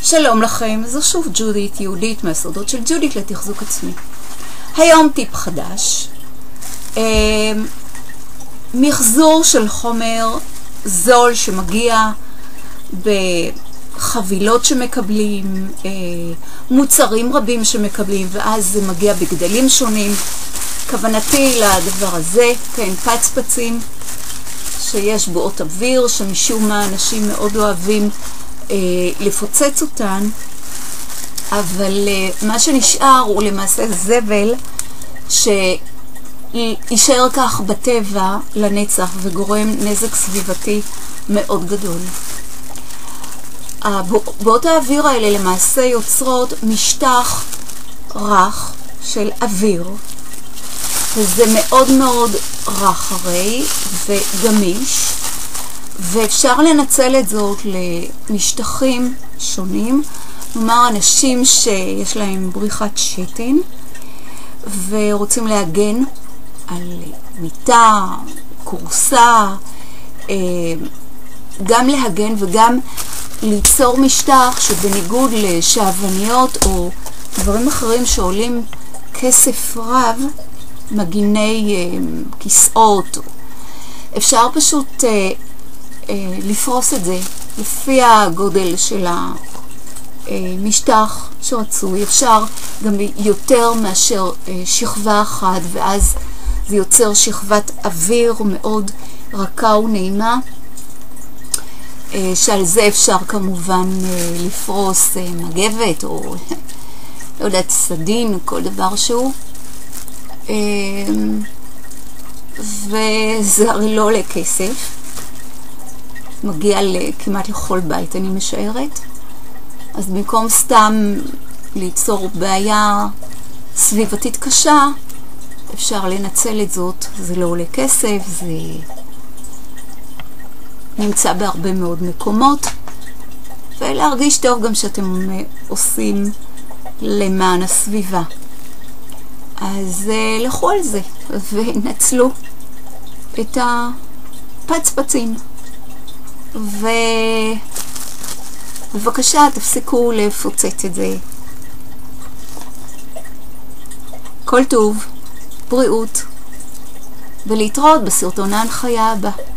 שלום לכם, זו שוב ג'ודית, יהודית מהסודות של ג'ודית לתחזוק עצמי. היום טיפ חדש, מחזור של חומר זול שמגיע בחבילות שמקבלים, מוצרים רבים שמקבלים, ואז זה מגיע בגדלים שונים. כוונתי לדבר הזה, כן, פצפצים שיש בו אות אוויר, שמשום מה אנשים מאוד אוהבים לפוצץ אותן, אבל מה שנשאר הוא למעשה זבל שישאר כך בטבע לנצח וגורם נזק סביבתי מאוד גדול. בועות האוויר האלה למעשה יוצרות משטח רך של אוויר, וזה מאוד מאוד רך הרי וגמיש, ואפשר לנצל את זאת למשטחים שונים. כלומר, אנשים שיש להם בריחת שתן ורוצים להגן על מיטה, קורסה, גם להגן וגם ליצור משטח שבניגוד לשעווניות או דברים אחרים שעולים כסף רב, מגיני כיסאות, אפשר פשוט לפרוס את זה לפי הגודל של המשטח שרצוי. אפשר גם יותר מאשר שכבה אחת, ואז זה יוצר שכבת אוויר מאוד רכה ונעימה, שעל זה אפשר כמובן לפרוס מגבת או לא יודעת, סדין, כל דבר שהוא, וזה הרי לא עולה כסף, מגיע כמעט לכל בית, אני משערת. אז במקום סתם ליצור בעיה סביבתית קשה, אפשר לנצל את זאת. זה לא עולה כסף, זה נמצא בהרבה מאוד מקומות, ולהרגיש טוב גם שאתם עושים למען הסביבה. אז לכו על זה ונצלו את הפצפצים, ובבקשה תפסיקו לפוצץ את זה. כל טוב, בריאות, ולהתראות בסרטון ההנחיה הבא.